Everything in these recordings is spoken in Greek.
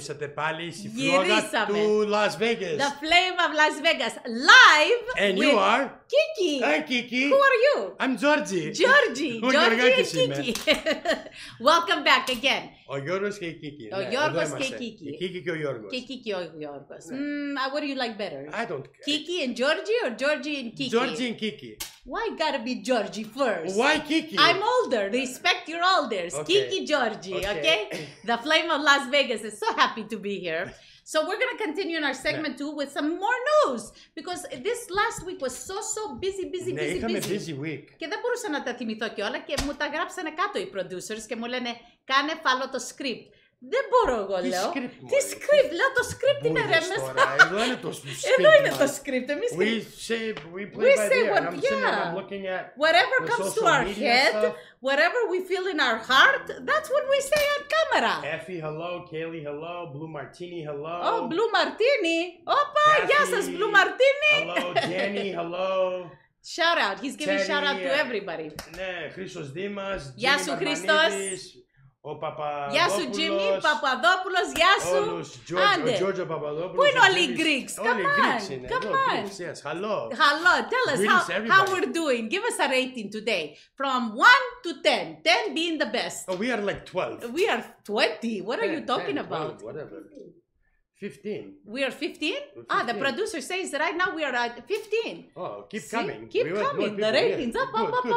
Γυρίσατε πάλι στη φλόγα του Las Vegas. The flame of Las Vegas, live. And with you are? Kiki. Hi, Kiki. Who are you? I'm Georgie. Georgie. Ο Georgie and Γιωργάκης είμαι. Kiki. Welcome back again. Ο Γιώργος και η Κίκη. Ο Γιώργος και η Κίκη. Η Κίκη και ο Γιώργος. Και Kiki or Yorgos. What do you like better? I don't care. Kiki and Georgie or Georgie and Kiki? Georgie and Kiki. Why gotta be Georgie first? Why Kiki? I'm older. Respect your elders. Okay. Kiki Georgie, okay? The flame of Las Vegas is so happy to be here. So we're going to continue in our segment 2 with some more news. Because this last week was so busy. Ναι, είχαμε busy week. Και δεν μπορούσα να τα θυμηθώ κιόλα και μου τα γράψανε κάτω οι producers και μου λένε κάνε follow το script. Δεν μπορώ εγώ, λέω. Τι script, λέω το script είναι ρε μέσα. Εδώ είναι το script. Εδώ είναι το script. Εμείς we play by ear. what, I'm sitting yeah. and I'm looking at whatever the comes to social our media head, stuff. whatever we feel in our heart, that's what we say on camera. Effie, hello. Kaylee, hello. Blue Martini, hello. Oh, Blue Martini. Όπα, γεια σας, Blue Martini. Hello, Jenny, hello. Shout out. He's giving Jenny, shout out to everybody. Ναι, Χρήστος Δήμας, Γεια σου, Χρήστος. Ο Παπαδόπουλος. Γεια σου, Jimmy, Παπαδόπουλος, γεια σου. Όλους, Άντε. ο Giorgio Παπαδόπουλος. Πού είναι όλοι οι Greeks? Όλοι οι Come Greeks on, είναι come εδώ. on. Greeks, yes. Hello. Hello, tell us Greetings, how everybody. we're doing. Give us a rating today. From 1 to 10. 10 being the best. Oh, we are like 12. We are 20. What are you 10, talking 12, about? Whatever. 15. We are 15? 15. Ah, the producer says that right now we are at 15. Oh, keep See? coming. Keep We want coming. more The people, ratings yes. up.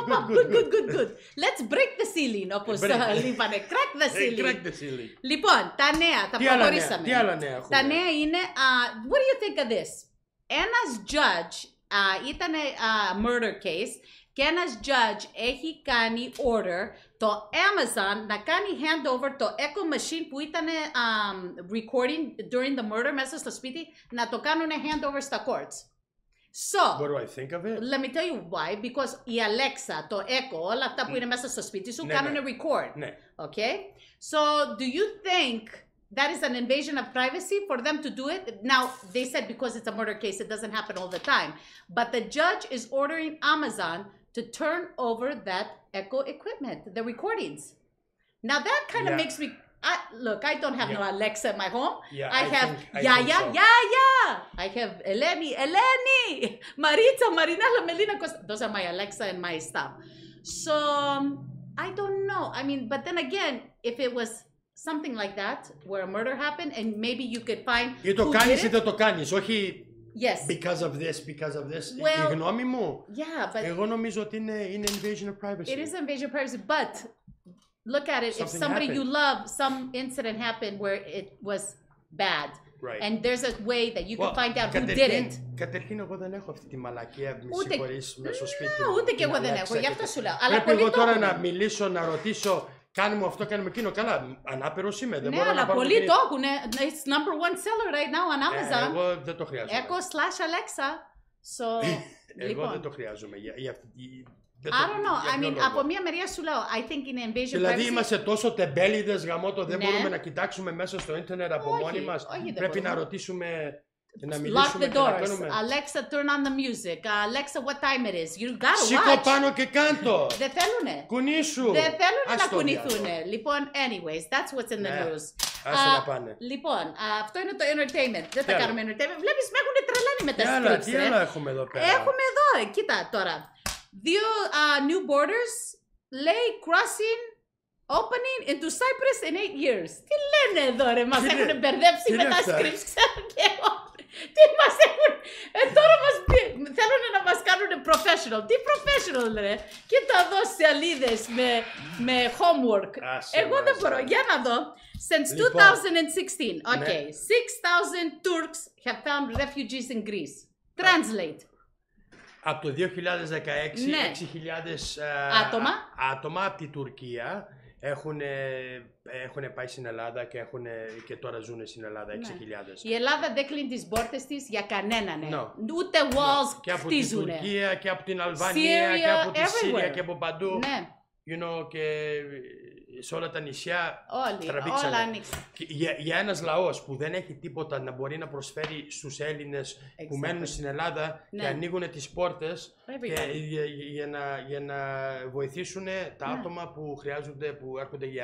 Good. Let's break the ceiling, όπως είπανε. Crack the ceiling. Crack the ceiling. Λοιπόν, τα νέα, τα προχωρήσαμε. Τι άλλα νέα έχουμε? Τα νέα είναι, what do you think of this? Ένας judge, ήταν murder case, και ένας judge έχει κάνει order το Amazon να κάνει handover το Echo Machine που ήταν recording during the murder μέσα στο σπίτι, να το κάνουν handover στα courts. So, What do I think of it? let me tell you why. Because η Alexa, το Echo, όλα αυτά που είναι μέσα στο σπίτι σου, κάνουν record. Ναι. Okay? So, do you think that is an invasion of privacy for them to do it? Now, they said because it's a murder case, it doesn't happen all the time. But the judge is ordering Amazon to turn over that Echo equipment, the recordings. Now, that kind of makes me... look, I don't have no Alexa in my home. Yeah, I have Yaya. I have Eleni, Maritza, Marinella, Melina Costa. Those are my Alexa and my stuff. So, I don't know. I mean, but then again, if it was something like that, where a murder happened, and maybe you could find Ή το κάνεις ή δεν το κάνεις, όχι yes. because of this. Well, η γνώμη μου, yeah, but εγώ νομίζω ότι είναι invasion of privacy. it is invasion of privacy, but look at it. Something if somebody happened. you love, some incident happened where it was bad, Right. and there's a way that you can find out who did it. Καταρχήν εγώ δεν έχω αυτή τη μαλακία, μη Ούτε- συγχωρείς, μες στο σπίτι Ναι, μου. ούτε κι την εγώ δεν Alexa έχω, και γι' αυτό τα- σου λέω. Αλλά Πρέπει πολλοί εγώ το τώρα έχουνε. να μιλήσω, να ρωτήσω, κάνουμε αυτό, κάνουμε εκείνο. Καλά, ανάπηρος είμαι, δεν Ναι, μπορώ να αλλά πάρω... πολλοί το έχουν. It's number one seller right now on Amazon. Εγώ δεν το χρειάζομαι. Echo/Alexa. So, Εγώ δεν το λοιπόν. χρειάζομαι. I don't know. I mean, από μία μεριά σου λέω, I think in invasion Δηλαδή privacy... είμαστε τόσο τεμπέληδες γαμώτο, δεν Ναι. μπορούμε να κοιτάξουμε μέσα στο ίντερνετ από Όχι, μόνοι μας. όχι, δεν Πρέπει να μπορούμε. ρωτήσουμε, να Lock μιλήσουμε the και να doors. κάνουμε. Alexa, turn on the music. Alexa, what time it is? You gotta Σήκω watch. πάνω και κάντο. Δεν θέλουνε. Κουνήσου. Δεν θέλουν Ας να το κουνηθούν. διάλογο. Λοιπόν, anyways, that's what's in the Ναι. news. Άσε να πάνε. Λοιπόν, αυτό είναι το entertainment. Δεν θα άλλο? κάνουμε entertainment. Βλέπεις, με έχουν τρελάνει με τα scripts, Τι ρε. άλλο έχουμε εδώ πέρα. Έχουμε εδώ, κοίτα τώρα. 2 new borders lay crossing opening into Cyprus in 8 years. Τι λένε εδώ, ρε, μας Τι έχουν λέ- μπερδέψει τι με είναι τα αυτά? scripts, ξέρω και εγώ. Τι μας έχουν, τώρα μας θέλουν να μας κάνουν professional. Τι professional, ρε. Κοίτα εδώ σελίδες με homework. Άσε Εγώ μας, δεν μπορώ, ρε. για να δω. Since Λοιπόν. 2016, okay, Ναι. 6,000 Turks have found refugees in Greece. Translate. Από το 2016, Ναι. 6.000 άτομα από την Τουρκία έχουν πάει στην Ελλάδα και τώρα ζουν στην Ελλάδα 6.000. Η Ελλάδα δεν κλείνει τις πόρτες της για κανέναν. No. Ούτε walls Και από την χτίζουνε. Τουρκία και από την Αλβανία Syria, και από τη Σύρια everywhere. και από παντού. Ναι, You know, και σε όλα τα νησιά όλοι, τραβήξανε. όλα ανοίξαν. Και για ένας λαός που δεν έχει τίποτα να μπορεί να προσφέρει στους Έλληνες που Exactly. μένουν στην Ελλάδα Ναι. και ανοίγουν τις πόρτες και Everybody. για να βοηθήσουν τα άτομα που χρειάζονται, που έρχονται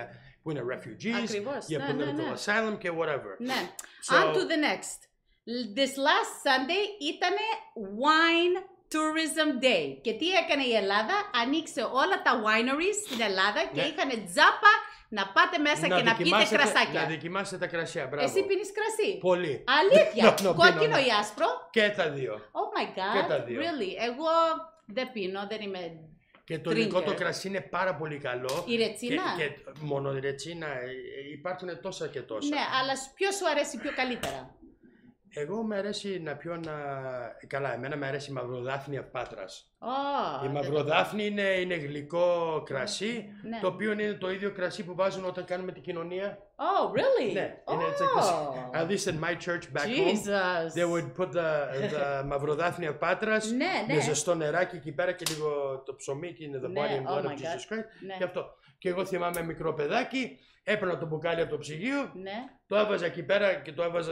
που είναι refugees, Ακριβώς. για Ναι, ναι, political ναι. asylum και whatever. Ναι. So- On to the next. This last Sunday ήτανε Wine Tourism Day. Και τι έκανε η Ελλάδα? Ανοίξε όλα τα wineries στην Ελλάδα και Ναι. είχαν τζάπα να πάτε μέσα και να πείτε κρασάκια. Να δοκιμάσετε τα κρασιά, μπράβο. Εσύ πίνεις κρασί? Πολύ. Αλήθεια. No, Κόκκινο πίνω, ναι. ή άσπρο? Και τα δύο. Oh my Και god. τα δύο. Really. Εγώ δεν πίνω, δεν είμαι... Και το Drinker. ελληνικό το κρασί είναι πάρα πολύ καλό. Η ρετσίνα? Και μόνο η ρετσίνα, υπάρχουν τόσα και τόσα. Ναι, αλλά ποιο σου αρέσει πιο καλύτερα? Εγώ μου αρέσει να πιω Καλά, εμένα μου αρέσει η μαυροδάφνη από Πάτρας. Oh, Η μαυροδάφνη είναι γλυκό κρασί, Ναι. το οποίο είναι το ίδιο κρασί που βάζουν όταν κάνουμε την κοινωνία. Oh, really? Ναι, Oh. είναι it's like this. At least in my church back home, Jesus. they would put the μαυροδάφνη από Πάτρας Ναι, με ναι. ζεστό νεράκι εκεί πέρα και λίγο το ψωμί και είναι the Ναι, body and blood oh of my Jesus God. Christ. Ναι. Και αυτό. Και εγώ θυμάμαι μικρό παιδάκι, έπαιρνα το μπουκάλι από το ψυγείο, Ναι, το έβαζα εκεί πέρα και το έβαζα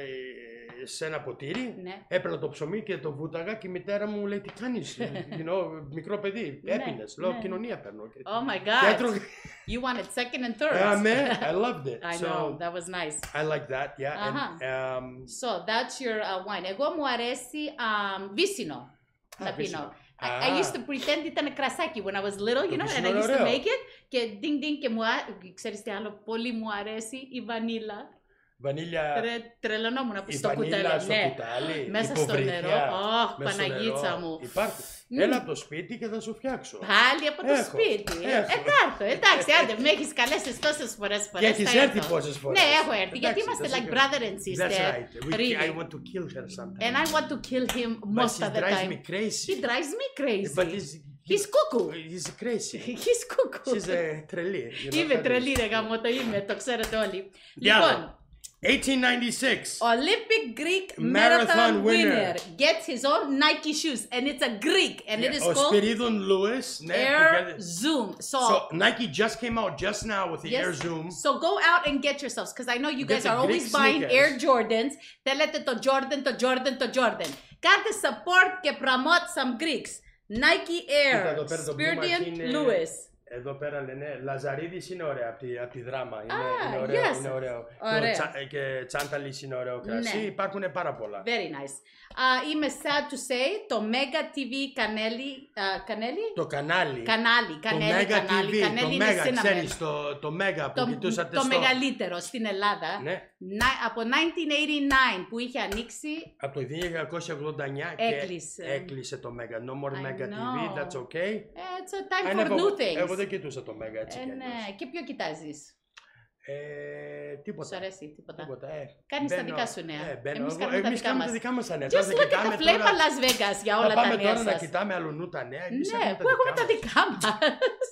σε ένα ποτήρι. ναι. Έπαιρνα το ψωμί και το βούταγα και η μητέρα μου λέει: Τι κάνεις, μικρό παιδί, Ναι, έπινες. Λέω: ναι. Κοινωνία παίρνω. Oh my Και God. έτρωγα. You wanted second and third. Αμέ, I loved it. I So, know, that was nice. I like that, yeah. Αχα. And, So, that's your wine. Εγώ μου αρέσει βύσσινο να βύσσινο. πίνω. I used to pretend ήταν κρασάκι when I was little, you know, and I βύσσινο used to ωραίο. make it. Και ding ding και ξέρεις τι άλλο πολύ μου αρέσει? Η βανίλα. βανίλια. Τρελανόμουν Η στο κουτάλι. βανίλα στο Ναι. κουτάλι. Μέσα στο υποβρύχια, νερό. Ωχ, μέσα στο Παναγίτσα νερό. μου. Υπάρχει. Έλα από το σπίτι και θα σου φτιάξω. Πάλι από το Έχω, σπίτι. έχω. Εντάξει, άντε, με έχεις καλέσει τόσες φορές. Και έχεις θα έρθει έρθω. πόσες φορές. Ναι, έχω έρθει. Γιατί Εντάξει, είμαστε that's like okay. brother and sister. That's right. Really. I want to kill her sometimes. And I want to kill him But most she of the drives time. me crazy. He drives me crazy. But He's cuckoo. He's crazy. He's cuckoo. She's a τρελή. you know Είμαι that is. τρελή ρε γάμο, το είμαι, το ξέρετε όλοι. Τι άλλο? Λοιπόν, 1896. Olympic Greek Marathon marathon winner. winner gets his own Nike shoes and it's a Greek and it is Ο called Σπυρίδων Λούις. Ναι, Air Zoom. So Nike just came out just now with the Air Zoom. So go out and get yourselves because I know you Get guys the are always Greek buying sneakers. Air Jordans. Θέλετε το Jordan, το Jordan, το Jordan. Κάντε support και promote some Greeks. Nike Κοίτα, Air, εδώ πέρα το Spiridion μπλούμα είναι- Lewis. Εδώ πέρα λένε Λαζαρίδης είναι ωραία από τη δράμα. Είναι, Ah, είναι ωραίο. yes. Είναι ωραίο. Ωραία. Και Τσάνταλης είναι ωραίο κρασί. Ναι. Υπάρχουν πάρα πολλά. Very nice. Είμαι sad to say, το Mega TV κανέλι. Το κανάλι. Κανάλι, Το κανέλι, Mega κανάλι. TV. Κανέλι Το είναι Mega, cinnamon. ξέρεις, το Mega που κοιτούσατε Το στο... μεγαλύτερο στην Ελλάδα. Ναι. Από 1989 που είχε ανοίξει. Από το 1989 Έκλεισε. και έκλεισε το Mega. No more I Mega TV, know. that's okay. It's a time Α, for ναι, new things. Εγώ δεν κοιτούσα το Mega έτσι κι αλλιώς. Ναι, και ποιο κοιτάζεις? Τίποτα. Σου αρέσει τίποτα? Τίποτα, Κάνεις τα μπαίνω- δικά σου νέα. μπαίνω. Εμείς Εγώ- κάνουμε τα εμείς δικά κάνουμε μας. τα δικά μας τα νέα. Just Τώρα θα look at the κοιτάμε flavor τώρα- Las Vegas για Θα όλα τα πάμε νέα τώρα να σας. κοιτάμε αλλονού τα νέα. Εμείς Ναι, έχουμε που έχουμε τα μας. δικά μας.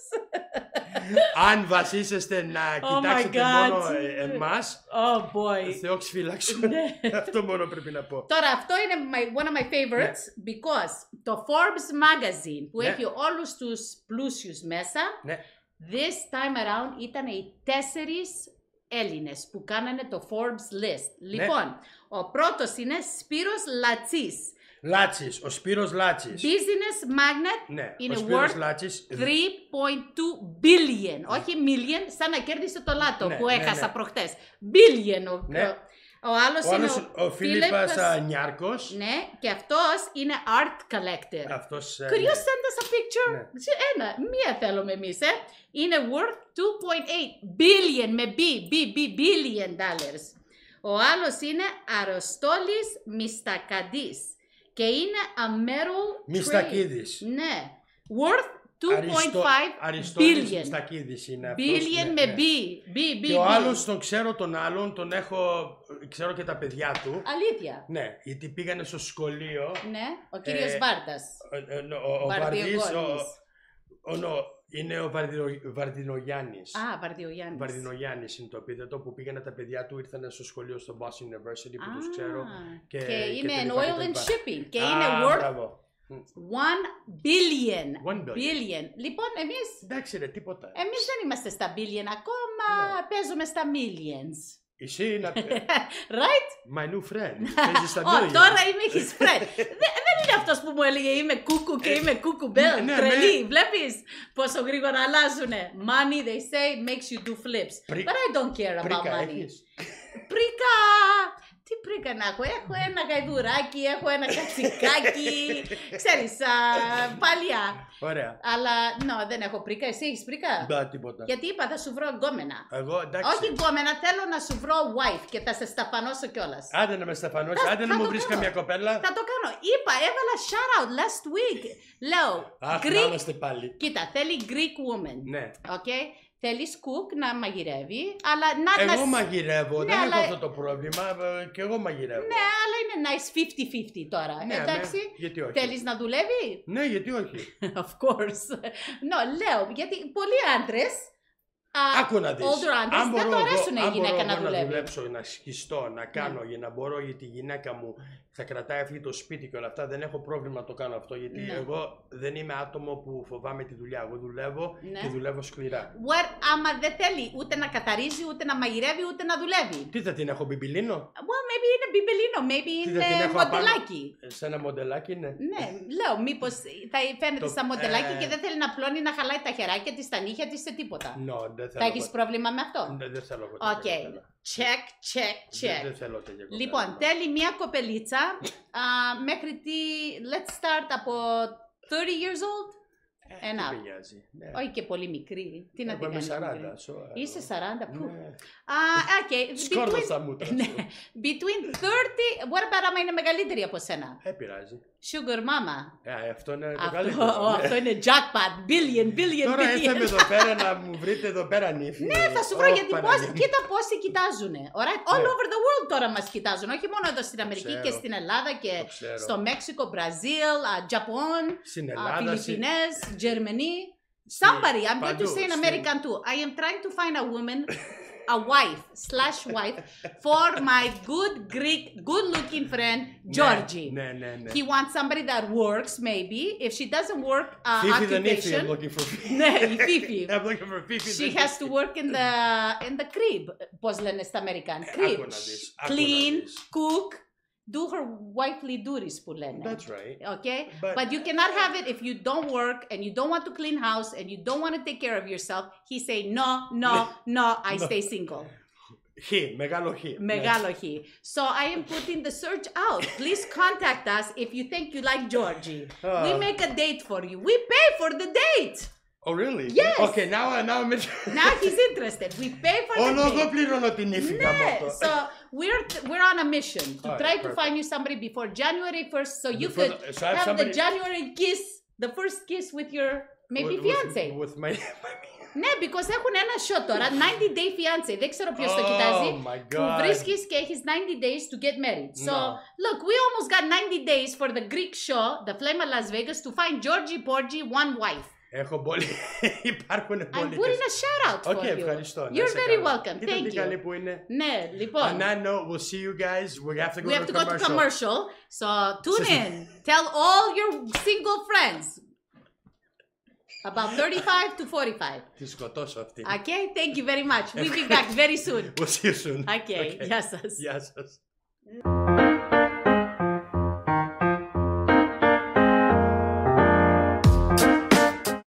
Αν βασίσεστε να Oh my κοιτάξετε God. μόνο εμάς, Oh boy. Θεός φύλαξον. Ναι. Αυτό μόνο πρέπει να πω. Τώρα αυτό είναι one of my favorites because το Forbes magazine που Ναι. έχει όλους τους πλούσιους μέσα, Ναι. this time around ήταν οι 4 Έλληνες που κάνανε το Forbes list. Λοιπόν, ο πρώτος είναι Σπύρος Λατσής. Λάτσης, ο Σπύρος Λάτσης. Business magnate Ναι, είναι ο Σπύρος worth Λάτσης. 3.2 billion. Όχι million, σαν να κέρδισε το λάτο Ναι, που ναι, έχασα ναι. προχτές. Billion. Ναι. Ο άλλος Ο είναι άλλος, ο Φίλιππας Φίλιππας. Νιάρκος. Ναι, και αυτός είναι art collector. Αυτός... Could you send us a picture? Ναι. Μία θέλουμε εμείς, Είναι worth 2.8 billion με billion dollars. Ο άλλος είναι Αροστόλης Μιστακαντής και είναι a metal Μιστακίδης. trade. Ναι, worth 2.5 Αριστόλης billion. Μιστακίδης είναι αυτός. Billion ναι, με ναι. B. Και ο άλλος τον ξέρω τον άλλον, τον έχω, ξέρω και τα παιδιά του. Αλήθεια. Ναι, γιατί πήγανε στο σχολείο. Ναι, ο κύριος Βάρτας. Ο Βαρδής, Βαρδιογόνης. είναι ο Βαρδινογιάννης. Α, Βαρδιογιάννης. Βαρδινογιάννης είναι το επίθετο που πήγανε τα παιδιά του, ήρθαν στο σχολείο στο Boston University που τους ξέρω. Και και είναι τα in λοιπά και oil τα and λοιπά. shipping. Και Α, είναι worth μπράβο. 1 billion. 1 billion. Λοιπόν, εμείς Εντάξει ρε, τίποτα. δεν είμαστε στα billion ακόμα, παίζουμε στα millions. Εσύ να... Right? My new friend. Παίζεις στα Ω, million. τώρα είμαι his friend. Δεν είναι αυτός που μου έλεγε είμαι κούκου και είμαι κούκουμπέλ. Ναι, Τρελή, βλέπεις πόσο γρήγορα αλλάζουνε. Money, they say, makes you do flips. But I don't care about Πρίκα money. έχεις? Πρίκα! Τι πρίκα να έχω? Έχω ένα γαϊδουράκι, έχω ένα κατσικάκι. Ξέρεις, παλιά. Ωραία. Αλλά, δεν έχω πρίκα. Εσύ έχεις πρίκα? Μπα, τίποτα. Γιατί είπα θα σου βρω γκόμενα. Εγώ, εντάξει. Όχι γκόμενα, θέλω να σου βρω wife και θα σε σταφανώσω κιόλας. Άντε να με σταφανώσει, άντε να θα μου το βρεις κάνω. καμιά κοπέλα. Θα το κάνω. Είπα, έβαλα shout out last week. Λέω, Αχ, να Greek. είμαστε πάλι. Κοίτα, θέλει Greek woman. Ναι. Okay? Θέλει cook να μαγειρεύει, αλλά να Εγώ μαγειρεύω, Ναι, δεν αλλά- έχω αυτό το πρόβλημα και εγώ μαγειρεύω. Ναι, αλλά είναι nice 50-50 τώρα. Ναι, εντάξει. γιατί όχι. Θέλεις να δουλεύει? Ναι, γιατί όχι. Of course. Λέω, γιατί πολλοί άντρες, Άκου να δεις. older άντρες, δεν το αρέσουν η γυναίκα να να δουλεύει. δουλέψω, να σκιστώ, να κάνω για να μπορώ, γιατί η γυναίκα μου θα κρατάει αυτή το σπίτι και όλα αυτά, δεν έχω πρόβλημα να το κάνω αυτό, γιατί Ναι. εγώ δεν είμαι άτομο που φοβάμαι τη δουλειά. Εγώ δουλεύω Ναι. και δουλεύω σκληρά. Άμα δεν θέλει ούτε να καθαρίζει, ούτε να μαγειρεύει, ούτε να δουλεύει. Τι θα την έχω, μπιμπιλίνο? Well, maybe είναι μπιμπελίνο, maybe Τι θα την είναι έχω απάνω? μοντελάκι. Σε ένα μοντελάκι είναι. Ναι, λέω, μήπως θα φαίνεται Το- σαν μοντελάκι και δεν θέλει να πλώνει, να χαλάει τα χεράκια της, τα νύχια της, σε τίποτα. Δεν θέλω. Θα έχεις πρόβλημα με αυτό? Δεν θέλω εγώ. Οκ. Check, check, check. Δεν θέλω τέτοια κοπέλα. Λοιπόν, θέλει μια κοπελίτσα μέχρι τι... Let's start από 30 years old. Δεν Ένα. πειράζει. Ναι. Όχι και πολύ μικρή. Τι να Εγώ την είμαι κάνει 40. μικρή. σοβαρά. Είσαι 40, πού. Ναι. Okay. Σκόρδωσα μούτρα σου. Ναι. Between 30... What about άμα είναι μεγαλύτερη από σένα? Πειράζει. Sugar mama. Αυτό είναι το Αυτό, καλύτερο. ναι. αυτό είναι jackpot. Billion. Τώρα ήρθαμε εδώ πέρα να μου βρείτε εδώ πέρα νύφη. Ναι, θα σου βρω γιατί Παναγία. κοίτα πόσοι κοιτάζουνε. Alright? All Ναι. over the world τώρα μας κοιτάζουν. Όχι μόνο εδώ στην Αμερική ξέρω. και στην Ελλάδα και Το ξέρω. στο Μέξικο, Μπραζίλ, Japan, Στην Ελλάδα. Φιλιππινές, Germany. Somebody, I'm going to παντού, say in στην- American too. I am trying to find a woman, a wife for my good looking friend, Georgie. Ναι, ναι, ναι. He wants somebody that works, maybe. If she doesn't work, Fifi the νύφη, I'm occupation. looking for Fifi. Ναι, η Fifi. I'm looking for Fifi the She νύφη. has to work in the crib. Πώς λένε στα Αμερικάν. Crib. άκου να δεις, άκου Clean, να δεις. cook, do her wifely duties που λένε. That's right. Okay? But- But you cannot have it if you don't work and you don't want to clean house and you don't want to take care of yourself. He say, no, I stay single. Μεγάλο χ. Megalo he. So I am putting the search out. Please contact us if you think you like Georgie. We make a date for you. We pay for the date. Oh, really? Yes. Okay, now I'm... Now he's interested. We pay for the Εγώ date. πληρώνω την νύφη γαμώτο. So we're on a mission to Alright, try to perfect. find you somebody before January 1st so you Before could the- so I have have the somebody- January kiss, the first kiss with your maybe fiance. With my... Ναι, because έχουν ένα show τώρα, 90 day fiance. Δεν ξέρω ποιος το κοιτάζει. Oh my Που God. βρίσκεις και έχεις 90 days to get married. So, No. look, we almost got 90 days for the Greek show, the Flame of Las Vegas, to find Georgie Porgy one wife. Έχω πολύ... Υπάρχουν I'm πολύ... putting a shout out for Okay, you. ευχαριστώ. Να You're είσαι very καλά. welcome. Κοίτα Thank τι καλή you. που είναι. Ναι, λοιπόν. On that note, we'll see you guys. We have to go We have to go to commercial. commercial. So tune in. Tell all your single friends. About 35 to 45. Τη σκοτώσω αυτή. Okay, thank you very much. We'll be back very soon. We'll see you soon. Okay, γεια σας. Γεια σας.